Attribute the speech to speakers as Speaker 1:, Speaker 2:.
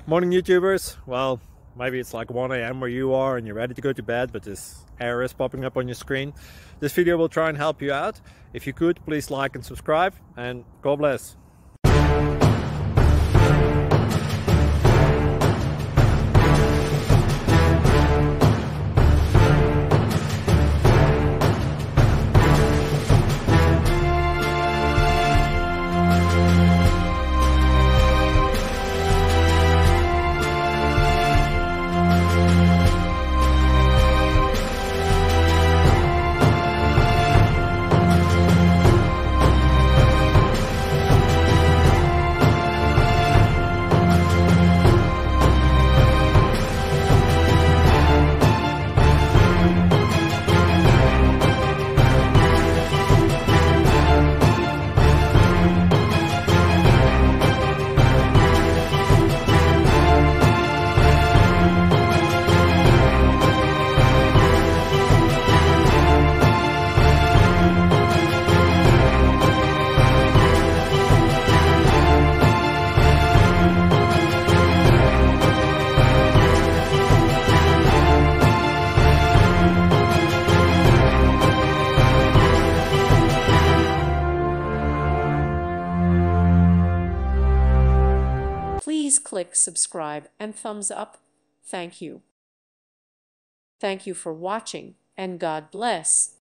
Speaker 1: Morning YouTubers. Well, maybe it's like 1 a.m. where you are and you're ready to go to bed, but this error is popping up on your screen. This video will try and help you out. If you could, please like and subscribe, and God bless.
Speaker 2: Please click subscribe and thumbs up. Thank you. Thank you for watching, and God bless.